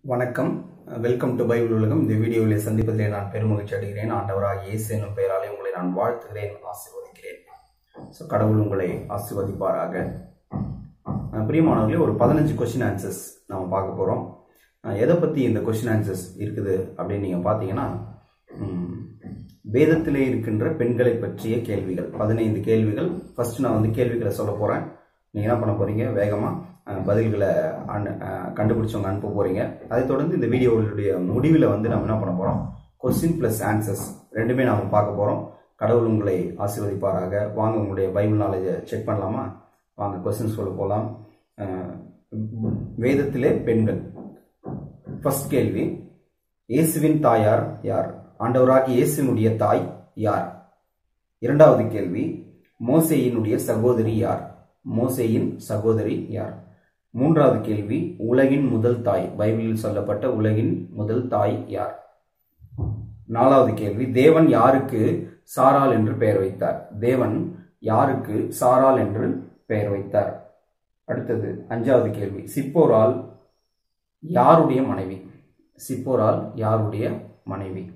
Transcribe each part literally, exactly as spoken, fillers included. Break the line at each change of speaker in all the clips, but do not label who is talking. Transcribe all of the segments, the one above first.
வணக்கம், welcome to Bible உலகம். இந்த வீடியோவில் சந்திப்பதிலே நான் பெருமகிழ்ச்சி அடைகிறேன். ஆண்டவராகிய இயேசு என்னும் பெயராலே உங்களை நான் வாழ்த்துகிறேன், ஆசீர்வதிக்கிறேன். ஸோ கடவுள் உங்களை ஆசீர்வதிப்பாராக. பிரியமானவர்களே, ஒரு பதினஞ்சு கொஸ்டின் ஆன்சர்ஸ் நம்ம பார்க்க போகிறோம். எதை பற்றி இந்த கொஸ்டின் ஆன்சர்ஸ் இருக்குது அப்படின்னு நீங்கள் பார்த்தீங்கன்னா, வேதத்திலே இருக்கின்ற பெண்களை பற்றிய கேள்விகள், பதினைந்து கேள்விகள். ஃபர்ஸ்ட் நான் வந்து கேள்விகளை சொல்ல போகிறேன். நீங்கள் என்ன பண்ண போகிறீங்க, வேகமாக பதில்களை கண்டுபிடிச்சவங்க அனுப்ப போகிறீங்க. அதை தொடர்ந்து இந்த வீடியோவுடைய முடிவில் வந்து நம்ம என்ன பண்ண போகிறோம், கொஸ்டின் ப்ளஸ் ஆன்சர்ஸ் ரெண்டுமே நாம் பார்க்க போகிறோம். கடவுள் உங்களை ஆசீர்வதிப்பாராக. வாங்க உங்களுடைய பைபிள் நாலேஜை செக் பண்ணலாமா? வாங்க கொஸ்டின்ஸ் சொல்ல போகலாம். வேதத்திலே பெண்கள். ஃபர்ஸ்ட் கேள்வி, இயேசுவின் தாயார் யார்? ஆண்டவராகிய இயேசுவினுடைய தாய் யார்? இரண்டாவது கேள்வி, மோசேயினுடைய சகோதரி யார்? மோசேயின் சகோதரி யார்? மூன்றாவது கேள்வி, உலகின் முதல் தாய், பைபிளில் சொல்லப்பட்ட உலகின் முதல் தாய் யார்? நாலாவது கேள்வி, தேவன் யாருக்கு சாராள் என்று பெயர் வைத்தார்? தேவன் யாருக்கு சாராள் என்று பெயர் வைத்தார்? அடுத்தது அஞ்சாவது கேள்வி, சிப்போரால் யாருடைய மனைவி? சிப்போரால் யாருடைய மனைவி?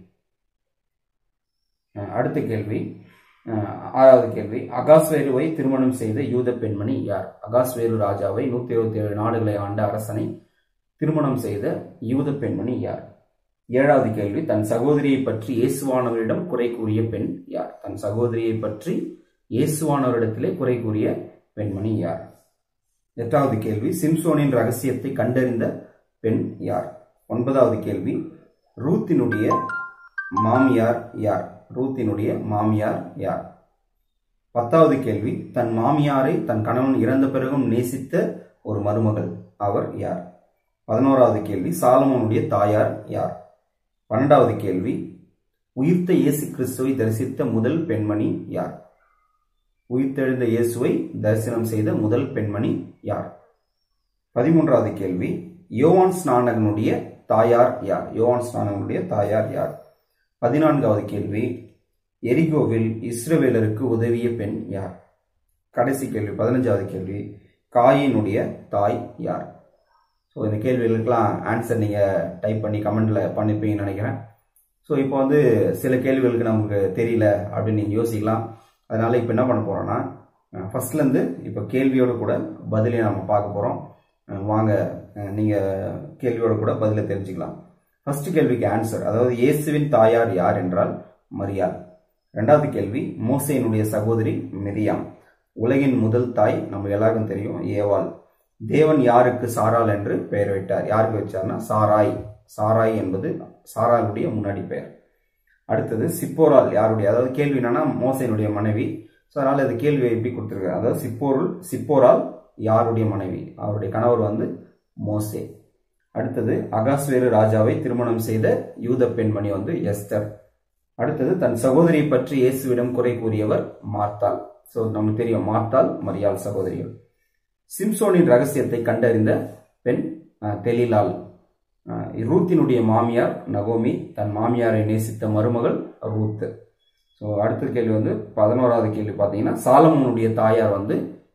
அடுத்த கேள்வி, ஆறாவது கேள்வி, அகாஸ்வேருவை திருமணம் செய்த யூத பெண்மணி யார்? அகாஸ்வேரு ராஜாவை, நூத்தி இருபத்தி ஏழு நாடுகளை ஆண்ட அரசனை திருமணம் செய்த யூத பெண்மணி யார்? ஏழாவது கேள்வி, தன் சகோதரியை பற்றி இயேசுவானவரிடம் குறை கூறிய பெண் யார்? தன் சகோதரியை பற்றி இயேசுவானவரிடத்திலே குறை கூறிய பெண்மணி யார்? எட்டாவது கேள்வி, சிம்சோனின் ரகசியத்தை கண்டறிந்த பெண் யார்? ஒன்பதாவது கேள்வி, ரூத்தினுடைய மாமியார் யார்? ரூத்தினுடைய மாமியார் யார்? பத்தாவது கேள்வி, தன் மாமியாரை தன் கணவன் இறந்த பிறகும் நேசித்த ஒரு மருமகள், அவர் யார்? பதினோராவது கேள்வி, சாலமோனுடைய தாயார் யார்? பன்னெண்டாவது கேள்வி, உயிர்த்த இயேசு கிறிஸ்துவை தரிசித்த முதல் பெண்மணி யார்? உயிர்த்தெழுந்த இயேசுவை தரிசனம் செய்த முதல் பெண்மணி யார்? பதிமூன்றாவது கேள்வி, யோவான் ஸ்நானகனுடைய தாயார் யார்? யோவான் ஸ்நானகனுடைய தாயார் யார்? பதினான்காவது கேள்வி, எரிகோவில் இஸ்ரவேலருக்கு உதவிய பெண் யார்? கடைசி கேள்வி, பதினஞ்சாவது கேள்வி, காயினுடைய தாய் யார்? ஸோ இந்த கேள்விகளுக்கெல்லாம் ஆன்சர் நீங்கள் டைப் பண்ணி கமெண்ட்ல பண்ணிருப்பீங்கன்னு நினைக்கிறேன். ஸோ இப்போ வந்து சில கேள்விகளுக்கு நமக்கு தெரியல அப்படின்னு நீங்கள் யோசிக்கலாம். அதனால இப்போ என்ன பண்ண போறோம்னா, ஃபர்ஸ்ட்லேருந்து இப்போ கேள்வியோட கூட பதிலே நம்ம பார்க்க போகிறோம். வாங்க நீங்கள் கேள்வியோட கூட பதிலை தெரிஞ்சுக்கலாம். ஃபர்ஸ்ட் கேள்விக்கு ஆன்சர், அதாவது இயேசுவின் தாயார் யார் என்றால் மரியாள். இரண்டாவது கேள்வி, மோசேயினுடைய சகோதரி மிரியாம். உலகின் முதல் தாய் நம்ம எல்லாருக்கும் தெரியும், ஏவாள். தேவன் யாருக்கு சாராள் என்று பெயர் வைத்தார்? யாருக்கு வச்சார்னா சாராய். சாராய் என்பது சாராளுடைய முன்னாடி பெயர். அடுத்தது சிப்போரால் யாருடைய, அதாவது கேள்வி என்னன்னா மோசேயினுடைய மனைவி. ஸோ அதனால இந்த கேள்வியை எப்படி கொடுத்துருக்காரு, அதாவது சிப்போருள் சிப்போரால் யாருடைய மனைவி? அவருடைய கணவர் வந்து மோசே. அடுத்தது அகாஸ்வேரு ராஜாவை திருமணம் செய்த யூத பெண்மணி வந்து எஸ்தர். அடுத்தது தன் சகோதரியை பற்றி இயேசுவிடம் குறை கூறியவர் மார்த்தாள். ஸோ நமக்கு தெரியும், மார்த்தாள் மரியாள் சகோதரிகள். சிம்சோனின் ரகசியத்தை கண்டறிந்த பெண் தெலீலாள். ரூத்தினுடைய மாமியார் நகோமி. தன் மாமியாரை நேசித்த மருமகள் ரூத். ஸோ அடுத்த கேள்வி வந்து பதினோராவது கேள்வி பார்த்தீங்கன்னா, சாலமோனுடைய தாயார் வந்து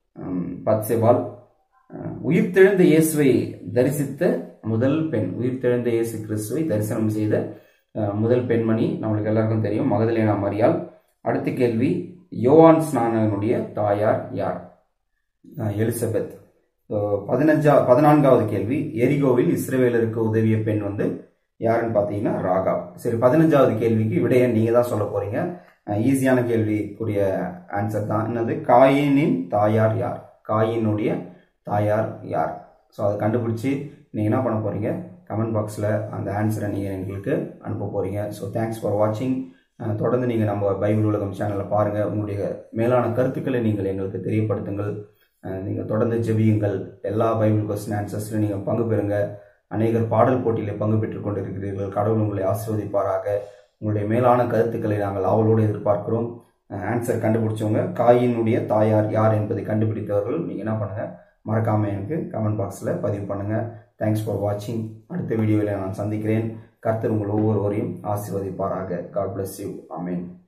பத்செபாள். உயிர்த்தெழுந்த இயேசுவை தரிசித்த முதல் பெண், உயிர்த்தெழுந்த இயேசு கிறிஸ்துவை தரிசனம் செய்த முதல் பெண்மணி நம்மளுக்கு எல்லாருக்கும் தெரியும், மகதலேனா மரியாள். அடுத்த கேள்வி, யோவான் ஸ்நானகனுடைய தாயார் யார்? எலிசபெத். பதினஞ்சா பதினான்காவது கேள்வி, எரிகோவில் இஸ்ரவேலருக்கு உதவிய பெண் வந்து யாருன்னு பார்த்தீங்கன்னா ராகாப். சரி, பதினஞ்சாவது கேள்விக்கு விடையை நீங்க தான் சொல்ல போறீங்க. ஈஸியான கேள்விக்குரிய ஆன்சர் தான். என்னது, காயினின் தாயார் யார்? காயினுடைய தாயார் யார்? ஸோ அதை கண்டுபிடிச்சி நீங்கள் என்ன பண்ண போகிறீங்க, கமெண்ட் பாக்ஸில் அந்த ஆன்சரை நீங்கள் எங்களுக்கு அனுப்ப போகிறீங்க. ஸோ தேங்க்ஸ் ஃபார் வாட்சிங். தொடர்ந்து நீங்கள் நம்ம பைபிள் உலகம் சேனலை பாருங்கள். உங்களுடைய மேலான கருத்துக்களை நீங்கள் எங்களுக்கு தெரியப்படுத்துங்கள். நீங்கள் தொடர்ந்து ஜெபியுங்கள். எல்லா பைபிள் கொஸ்டின் ஆன்சர்ஸ்லையும் நீங்கள் பங்கு பெறுங்க. அநேகர் பாடல் போட்டியில் பங்கு பெற்றுக் கொண்டிருக்கிறீர்கள். கடவுள் உங்களை ஆசீர்வதிப்பாராக. உங்களுடைய மேலான கருத்துக்களை நாங்கள் ஆவலோடு எதிர்பார்க்கிறோம். ஆன்சர் கண்டுபிடிச்சவங்க, காயினுடைய தாயார் யார் என்பதை கண்டுபிடித்தவர்கள் நீங்கள் என்ன பண்ணுங்கள், மறக்காமல் எனக்கு கமெண்ட் பாக்ஸில் பதிவு பண்ணுங்கள். தேங்க்ஸ் ஃபார் வாட்சிங். அடுத்த வீடியோவில் நான் சந்திக்கிறேன். கர்த்தர் உங்கள் ஒவ்வொருவரையும் ஆசீர்வதிப்பாராக. God bless you. ஆமென்.